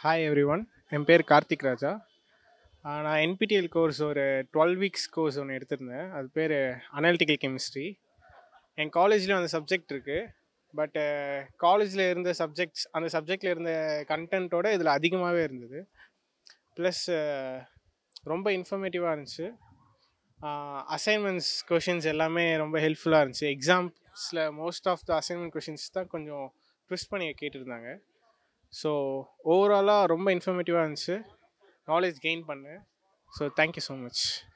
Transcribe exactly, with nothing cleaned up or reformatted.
Hi every one. என் பேர் கார்த்திக் ராஜா. ஆ, நான் என்பிடிஎல் கோர்ஸ் ஒரு டுவெல் வீக்ஸ் கோர்ஸ் ஒன்று எடுத்திருந்தேன். அது பேர் அனாலிட்டிக்கல் கெமிஸ்ட்ரி. என் காலேஜ்லேயும் அந்த சப்ஜெக்ட் இருக்குது. பட் காலேஜில் இருந்த சப்ஜெக்ட்ஸ் அந்த சப்ஜெக்டில் இருந்த கண்டென்ட்டோட இதில் அதிகமாகவே இருந்தது. ப்ளஸ் ரொம்ப இன்ஃபர்மேட்டிவாக இருந்துச்சு. அசைன்மெண்ட்ஸ் கொஷின்ஸ் எல்லாமே ரொம்ப ஹெல்ப்ஃபுல்லாக இருந்துச்சு. எக்ஸாம்ஸில் most of the assignment questions தான் கொஞ்சம் ட்விஸ்ட் பண்ணி கேட்டிருந்தாங்க. ஸோ ஓவராலாக ரொம்ப இன்ஃபர்மேட்டிவாக இருந்துச்சு. நாலேஜ் கெயின் பண்ணேன். So thank you so much.